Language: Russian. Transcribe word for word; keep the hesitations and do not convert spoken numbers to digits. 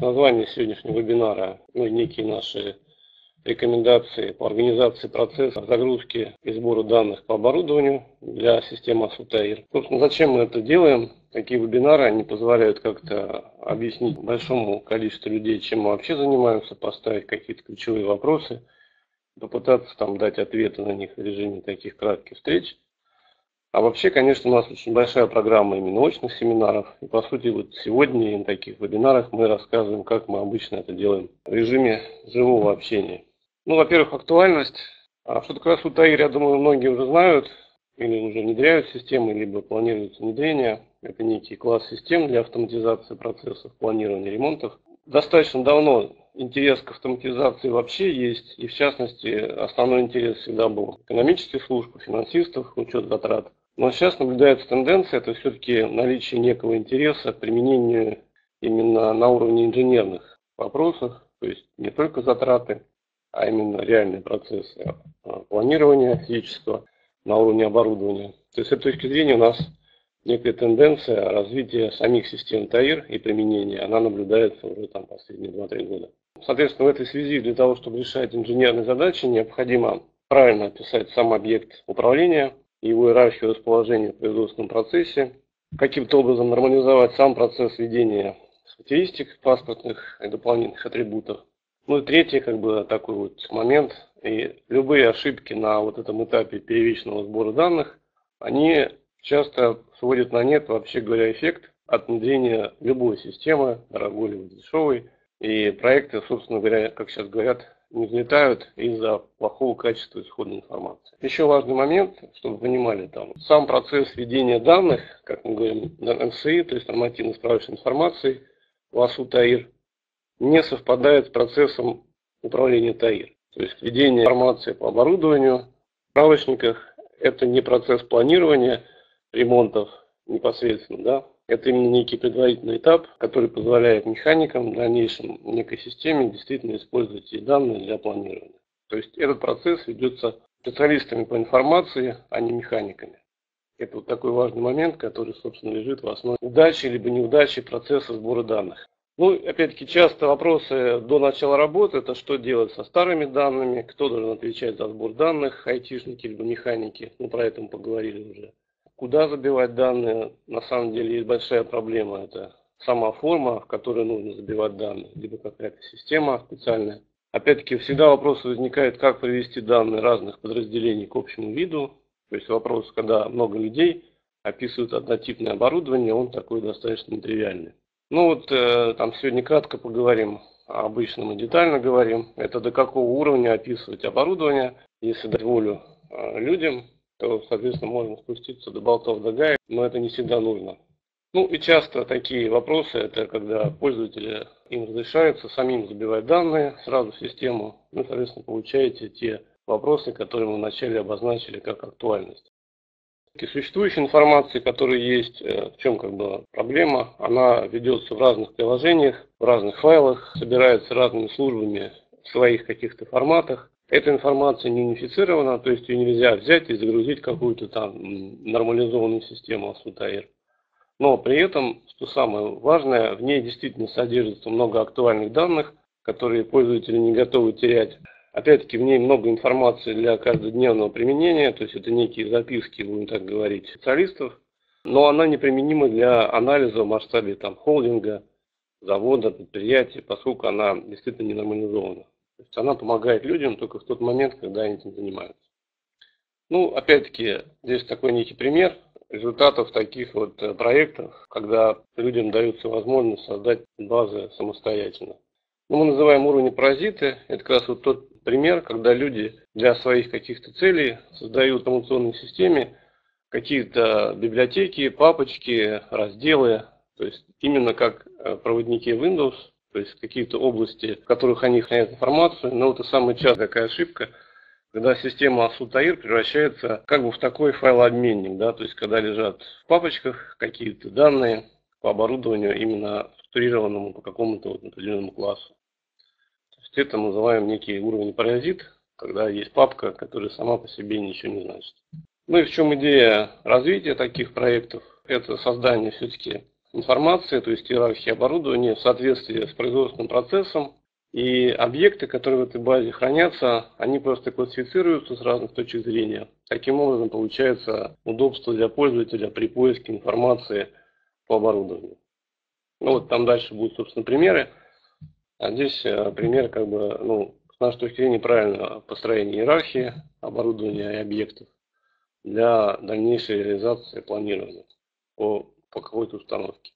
Название сегодняшнего вебинара, ну, некие наши рекомендации по организации процесса загрузки и сбора данных по оборудованию для системы АСУ-ТАИР. Собственно, зачем мы это делаем? Такие вебинары, они позволяют как-то объяснить большому количеству людей, чем мы вообще занимаемся, поставить какие-то ключевые вопросы, попытаться там дать ответы на них в режиме таких кратких встреч. А вообще, конечно, у нас очень большая программа именно очных семинаров. И по сути, вот сегодня на таких вебинарах мы рассказываем, как мы обычно это делаем в режиме живого общения. Ну, во-первых, актуальность. А что такое АСУ-ТАИР, я думаю, многие уже знают, или уже внедряют системы, либо планируется внедрение. Это некий класс систем для автоматизации процессов планирования ремонтов. Достаточно давно интерес к автоматизации вообще есть, и в частности, основной интерес всегда был экономических служб, финансистов, учет затрат. Но сейчас наблюдается тенденция, это все-таки наличие некого интереса к применению именно на уровне инженерных вопросов, то есть не только затраты, а именно реальные процессы планирования физического на уровне оборудования. То есть с этой точки зрения у нас некая тенденция развития самих систем ТАИР и применения, она наблюдается уже там последние два-три года. Соответственно, в этой связи для того, чтобы решать инженерные задачи, необходимо правильно описать сам объект управления, его иерархию расположения в производственном процессе, каким-то образом нормализовать сам процесс ведения характеристик паспортных и дополнительных атрибутов. Ну и третий, как бы такой вот момент, и любые ошибки на вот этом этапе первичного сбора данных, они часто сводят на нет, вообще говоря, эффект от внедрения любой системы, дорогой или дешевой, и проекты, собственно говоря, как сейчас говорят, не взлетают из-за плохого качества исходной информации. Еще важный момент, чтобы вы понимали, там, сам процесс ведения данных, как мы говорим, эн эс и, то есть нормативно-справочной информации, в АСУ-ТАИР, не совпадает с процессом управления ТАИР. То есть ведение информации по оборудованию в справочниках – это не процесс планирования ремонтов непосредственно, да? Это именно некий предварительный этап, который позволяет механикам в дальнейшем в некой системе действительно использовать эти данные для планирования. То есть этот процесс ведется специалистами по информации, а не механиками. Это вот такой важный момент, который, собственно, лежит в основе удачи либо неудачи процесса сбора данных. Ну, опять-таки, часто вопросы до начала работы, это что делать со старыми данными, кто должен отвечать за сбор данных, айтишники либо механики, ну, про это мы поговорили уже. Куда забивать данные, на самом деле есть большая проблема, это сама форма, в которой нужно забивать данные, либо какая-то система специальная. Опять-таки, всегда вопрос возникает, как привести данные разных подразделений к общему виду, то есть вопрос, когда много людей описывают однотипное оборудование, он такой достаточно нетривиальный. Ну вот, э, там сегодня кратко поговорим, а обычно мы детально говорим, это до какого уровня описывать оборудование, если дать волю э, людям, то, соответственно, можно спуститься до болтов до гаек, но это не всегда нужно. Ну и часто такие вопросы, это когда пользователи им разрешается самим забивать данные сразу в систему, вы, соответственно, получаете те вопросы, которые мы вначале обозначили как актуальность. И существующая информация, которая есть, в чем как бы проблема, она ведется в разных приложениях, в разных файлах, собирается разными службами в своих каких-то форматах. Эта информация не унифицирована, то есть ее нельзя взять и загрузить какую-то там нормализованную систему АСУ-ТАИР. Но при этом, что самое важное, в ней действительно содержится много актуальных данных, которые пользователи не готовы терять. Опять-таки в ней много информации для каждодневного применения, то есть это некие записки, будем так говорить, специалистов, но она неприменима для анализа в масштабе там, холдинга, завода, предприятия, поскольку она действительно не нормализована. То есть она помогает людям только в тот момент, когда они этим занимаются. Ну, опять-таки, здесь такой некий пример результатов таких вот проектов, когда людям дается возможность создать базы самостоятельно. Ну, мы называем уровни паразиты. Это как раз вот тот пример, когда люди для своих каких-то целей создают в информационной системе какие-то библиотеки, папочки, разделы. То есть именно как проводники Windows, то есть какие-то области, в которых они хранят информацию. Но это самая частая такая ошибка, когда система АСУ-ТАИР превращается как бы в такой файлообменник, да, то есть когда лежат в папочках какие-то данные по оборудованию именно структурированному по какому-то вот определенному классу. То есть это мы называем некий уровень паразит, когда есть папка, которая сама по себе ничего не значит. Ну и в чем идея развития таких проектов? Это создание все-таки информации, то есть иерархии оборудования в соответствии с производственным процессом. И объекты, которые в этой базе хранятся, они просто классифицируются с разных точек зрения. Таким образом, получается удобство для пользователя при поиске информации по оборудованию. Ну вот там дальше будут, собственно, примеры. А здесь пример, как бы, ну, с нашей точки зрения, правильного построения иерархии оборудования и объектов для дальнейшей реализации планирования по, по какой-то установке.